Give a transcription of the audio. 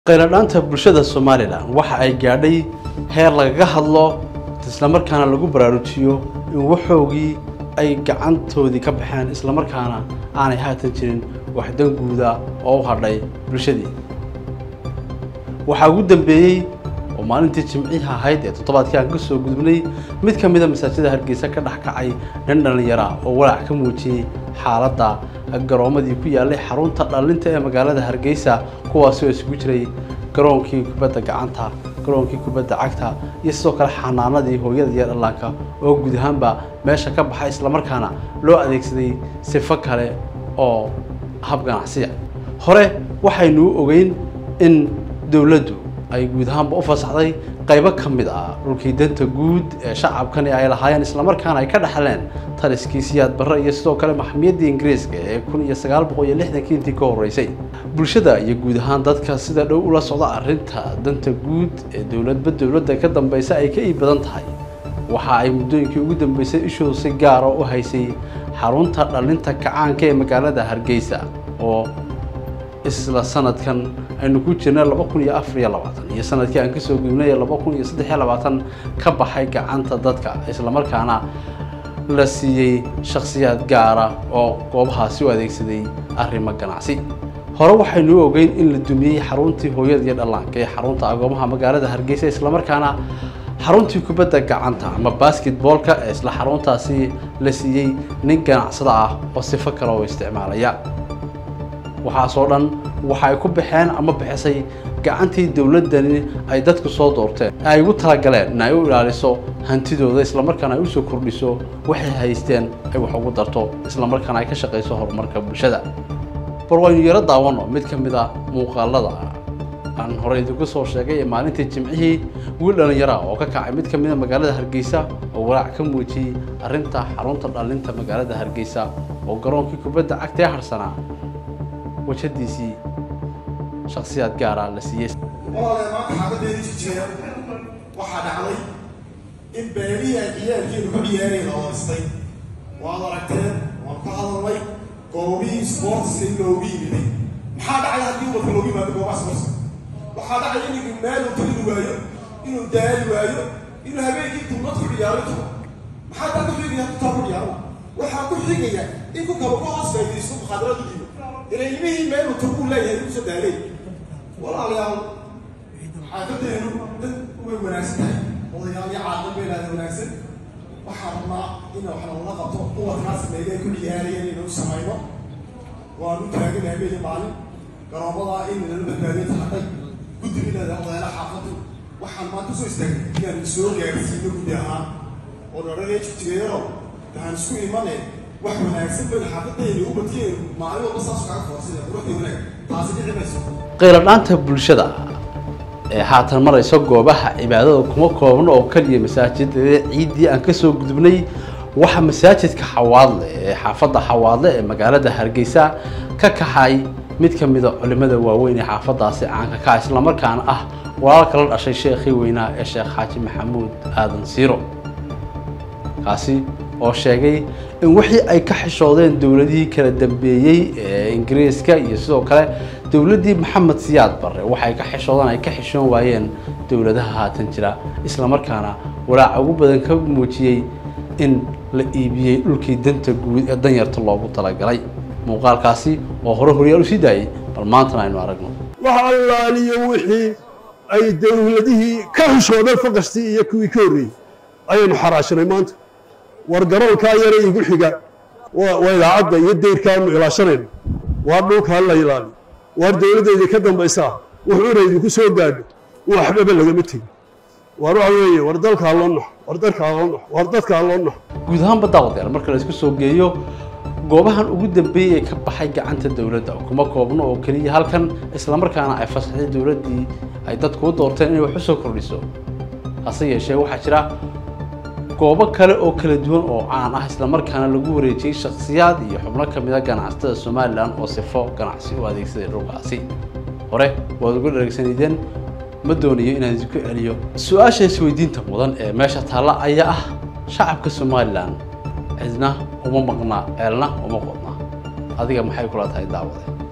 qayladhaanta bulshada Soomaaliland waxa ay gaadhay heer laga hadlo isla markaana lagu baraarujiyo in waxoogii ay gacantoodii ka baxeen isla markaana aanay haatan jirin wax dan guud ah oo u hadhay bulshadii waxa ugu dambeeyay oo maalintii Jimciha ahayd ee toddobaadkii aan ka soo gudubnay mid ka mid ah masaajidada Hargeysa ka dhax kacay dhalinyaro oo walaac ka muujiyay xaaladda garoomadii ku yaalay xarunta dhalinta ee magaalada Hargeysa kuwaas oo isugu jiray garoonkii kubadda gacanta garoonkii kubadda cagta iyo sidoo kale xanaanadii hooyada iyo dhallaanka oo guud ahaanba meesha ka baxay isla markaana loo adeegsaday sifo kale oo hab ganacsi hore waxaynu ogeyn in dawladdu ay guud ahaanba u fasaxday qaybo kamid ah dhulkii danta guud ee shacabkani ay lahaayeen isla markaana ay ka dhaxleen taliskii Siyaad Barre iyo sidoo kale maxkamiyadda Ingiriiska ee 1960 intii ka horeysay bulshada iyo guud ahaan dadka sida dhow ula socda arrinta danta guud ee dawladda ka dambaysa ay ka badan tahay waxa ay muddooyinkii ugu dambeysay ishooda si gaar ah u haysay xarunta dhalinta kacaanka ee magaalada Hargeysa oo isla sanadkan aynu ku jirnay 2024 iyo sanadkii aan ka soo gudubnay 2023 ka baxay gacanta dadka isla markaana la siiyay shakhsiyaad gaar ah oo goobahaasi u adeegsaday arrimo ganacsi hore waxaynu ogeyn in la dumiyay xaruntii hooyada iyo dhallaanka ee xarunta agoomaha magaalada Hargeysa isla markaana xaruntii kubadda gacanta ama basketballka ee isla xaruntaasi la siiyay nin ganacsada ah oo sifo kale oo isticmaalaya waxa soo dhan waxa ay ku baxeen ama bixisay gacantii dawladani ay dadku soo doorteen ay ugu talagaleen in ay u ilaaliso hantidooda isla markaana ay u soo kordhiso waxay haysteen ay wax ugu darto isla markaana ay ka shaqeyso horumarka bulshada barwaynu yara daawano mid ka mid ah muuqaalada aan hore idinku soo sheegay maalintii Jimcihii wiil dhalinyaro oo ka kacay mid ka mid ah magaalada Hargeysa oo walaac ka muujiyay arrinta xarunta dhalinta magaalada Hargeysa oo garoonkii kubadda cagta ee harsanaa وجديسي شخصيات جارة لسيس. والله ما حاجة ديري تجيه واحد علي إمبارية إياه كي نبياري غاصين وهذا ركتين وانقهض الله قومي سبورتس اللوبي لي محاد على هاليوم في اللوبي ما تبغى بس وحاد على إنك المال وتريد وايو إنه دال وايو إنه هبي يجيب تمنط في ريالته محاد أقول لك يا تطور ريال وحاد أقول لك يا إنكم كبروا أصلا يسوق خضرات دي إلى يمين ما يتركون لا يهرب عليه والله اليوم حاجتين ومناسبة والله يعني عادل بين هذا مناسب وحرمنا إنه حنا نقطع قوة ناس اللي جاي كل يهالي اللي نوصل سماينا ونتلاقي نبي المعلم قرابة إن البلدانية حتى قد من هذا الله لا حافظه وحنا ما تسوي استعمال يعني سوق يعني سيدنا كلها ونرى ليش تغيره كان سوق إيمانه waxaan wanaagsan bal xaafadayni u badkeen maalin walba saas ka qorsada ruuxii wanaag taasi dhicayso qayladhaanta bulshada ee haatan marayso goobaha cibaadada kuma koobno oo kaliya masaajidada ciidii aan ka soo gudubnay waxa masaajidka Xawaadle ee xaafadda Xawaadle ee magaalada Hargeysa ka kaxay mid ka mid ah culimada waaweyn ee xaafadaasi caanka ka isla markaana ah walaalka la dhashay sheekhi weynaa ee Sheekh Xaaji Maxamuud Aadan Siiro kaasi oo sheegay in wixii ay ka xishoodeen dawladihii kala dambeeyay ee Ingiriiska iyo sidoo kale dawladii Maxamed Siyaad Barre waxay ka xishoodaan ay ka xishoon waayeen dawladaha haatan jira isla markaana walaac ugu badan ka muujiyay in la iibiyay dhulkii danta guud ee danyarta loogu talagalay muuqaalkaasi oo hore u sii daayay bal maanta aynu aragno waxa allaaliyo wixii ay dawladihii ka xishoodeen faqastii iyo kuwii ka horreeyay ayaynu xaraashnay maanta wargaroonka yar ee igu xiga waa idaacadda iyo deyrkaanu ilaashanayno waa dhulka la ilaaliyo waa dawladdeedii ka dambaysa wuxuu idinku soo gaadho waxba lagama tegin war waxa weeye war dalka loo nax war dadka loo nax war dadka loo nax guud ahaan badawdeer marka la isku soo geeyo goobahan ugu dambeeyay ka baxay gacanta dawladda kuma koobno oo kaliya halkan isla markaana ay fasaxday dawladdii ay dadku doorteen inay wax u soo kordhiso hase yeeshee waxa jira goobo kale oo kala duwan oo caan ah isla markaana lagu wareejiyay shakhsiyaad iyo xubno kamid ah ganacsatada Soomaaliland oo sifo ganacsi u adeegsaday dhulkaasi hore waad ugu dhareegsanideen ma doonayo inaan isku celiyo su'aasha isweydiinta mudan ee meesha taala ayaa ah shacabka Soomaaliland cidna uma maqna eelna uma qodna adiga maxay kula tahay daawada